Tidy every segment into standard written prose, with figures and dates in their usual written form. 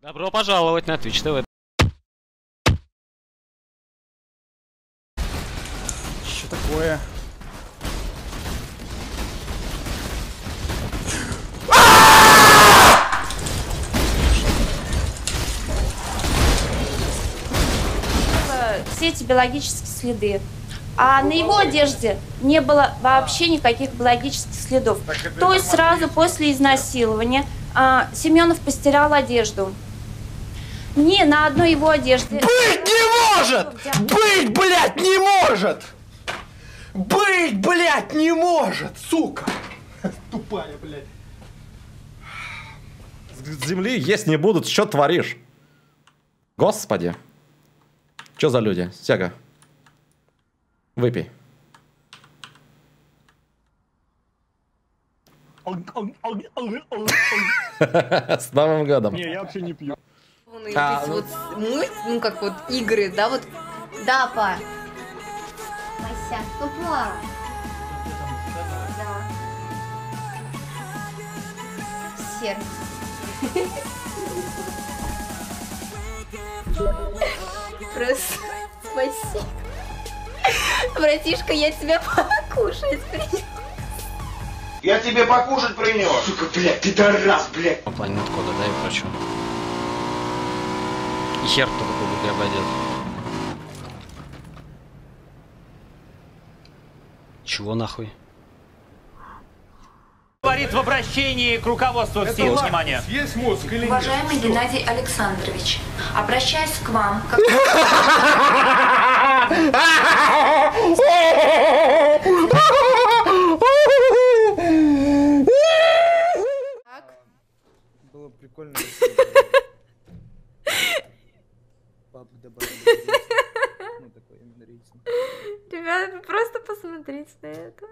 Добро пожаловать на Twitch TV. Что такое? Все эти биологические следы. А на его одежде не было вообще никаких биологических следов. То есть сразу после изнасилования Семенов постирал одежду. Мне на одной его одежде... Быть не может! Быть, блядь, не может! Быть, блядь, не может, сука! Тупая, блядь. С земли есть не будут, что творишь? Господи. Что за люди? Сега. Выпей. С Новым годом. Не, я вообще не пью. Ну как вот игры, да, вот. Да, па. Мася, тупа. Да. Сервис. Просто спасибо. Братишка, я тебя покушать принес. Я тебе покушать принес. Сука, блядь, пидорас, блядь. По плане надкода, да, и прочего. И хер кто такой будет обойдет. Чего нахуй? Говорит в обращении к руководству всем внимание. Есть мозг или нет? Уважаемый Геннадий Александрович, обращаюсь к вам как... Было прикольно. Ну, такой именно рейтинг. Ребята, просто посмотрите на это.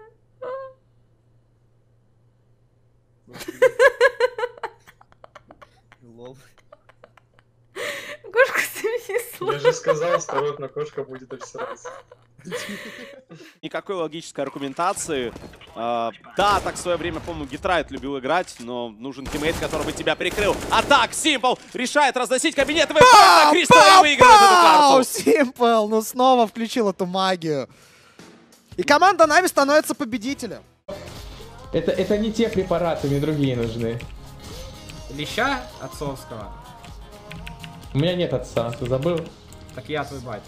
Лол. Кошка зависла. Я же сказал, осторожно, кошка будет обсираться. Никакой логической аргументации. Да, так в свое время, по-моему, Гитрайт любил играть, но нужен тиммейт, который бы тебя прикрыл. А так, Симпл решает разносить кабинетовые карты. Кристалл выигрывает эту карту. Симпл, ну снова включил эту магию. И команда Нави становится победителем. Это не те препараты, мне другие нужны. Леща отцовского. У меня нет отца, ты забыл? Так я твой батя.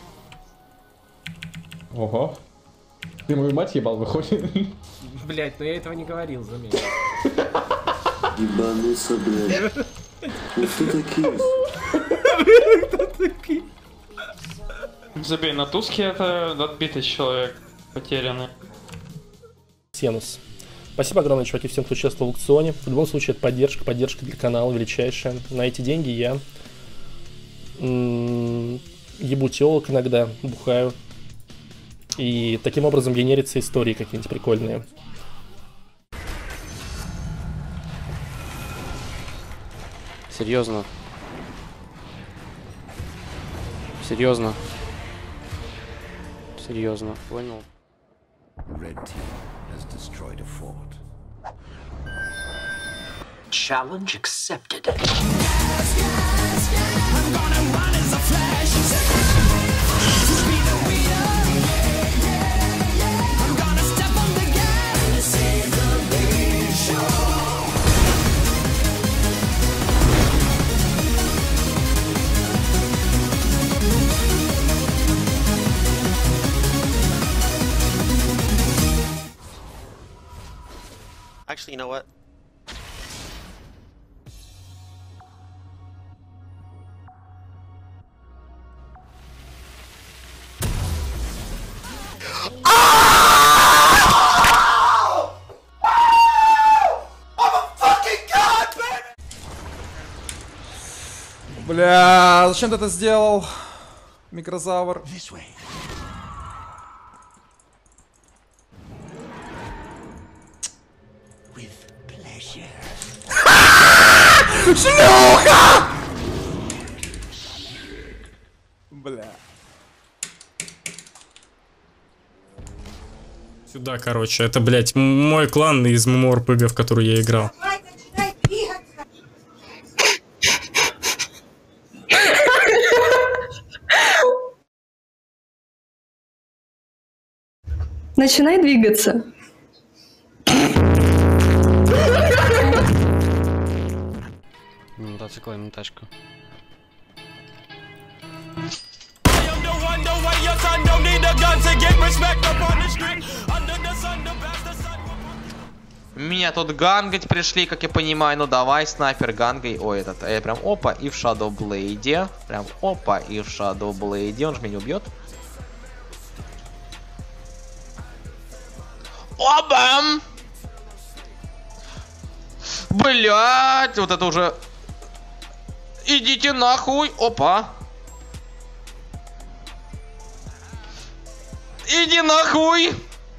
Ого. Ты мою мать ебал, выходит? Блять, но я этого не говорил, заметь. Ебанулся, блядь. Ну кто такие? Забей, на Туске это отбитый человек, потерянный. Сенус. Спасибо огромное, чуваки, всем, кто участвовал в аукционе. В любом случае, это поддержка для канала величайшая. На эти деньги я ебу телок иногда, бухаю. И таким образом генерятся истории какие-нибудь прикольные. Серьезно? Серьезно? Серьезно? Понял? Challenge accepted. Actually, you know what? Бля, зачем ты это сделал? Микрозавр. Шлюха! Бля. Сюда, короче, это, блядь, мой клан из ММО-РПГ, в который я играл. Начинай двигаться. Мотоцикл и тачка. Меня тут гангать пришли, как я понимаю. Ну давай, снайпер, гангай. Ой, этот, прям опа, и в Shadow Blade. Прям опа, и в Shadow Blade. Он же меня убьет. Оба! Блять, вот это уже... Идите нахуй. Опа. Иди нахуй.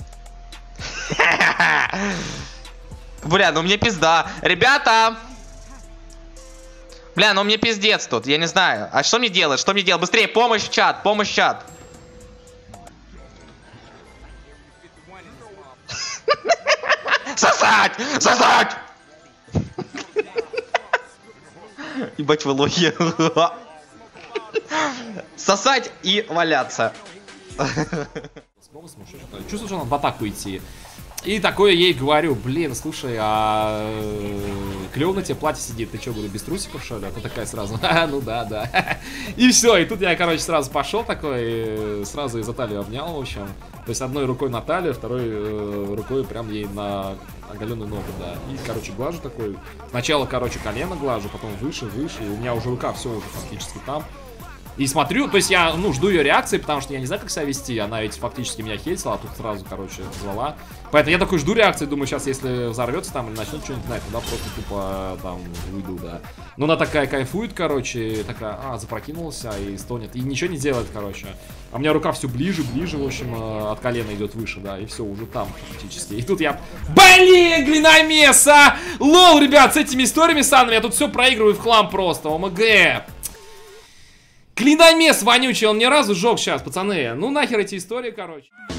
Бля, ну мне пизда. Ребята. Бля, ну мне пиздец тут. Я не знаю. А что мне делать? Что мне делать? Быстрее, помощь в чат. Помощь в чат. Сосать! Сосать! Ебать вы лохи. Сосать и валяться. Чувствую, что надо в атаку идти. И такое ей говорю, блин, слушай, а клево на тебе платье сидит, ты что, говорю, без трусиков, что ли? А то такая сразу, ну да. И все, и тут я, короче, сразу пошел такой, сразу из-за талии обнял, в общем. То есть одной рукой на талию, второй рукой прям ей на оголенную ногу, да. И, короче, глажу такой. Сначала, короче, колено глажу, потом выше, и у меня уже рука все уже фактически там. И смотрю, то есть я, ну, жду ее реакции, потому что я не знаю, как себя вести. Она ведь фактически меня хейтила, а тут сразу, короче, звала. Поэтому я такой жду реакции, думаю, сейчас, если взорвется там или начнет что-нибудь знать, тогда просто тупо там уйду, да. Но она такая кайфует, короче, такая, запрокинулась и стонет. И ничего не делает, короче. А у меня рука все ближе, в общем, от колена идет выше, да, и все, уже там фактически. И тут я, блин, глиномес, а! Лол, ребят, с этими историями санными я тут все проигрываю в хлам просто, ОМГ. Клиномес вонючий, он мне разу сжег сейчас, пацаны. Ну нахер эти истории, короче.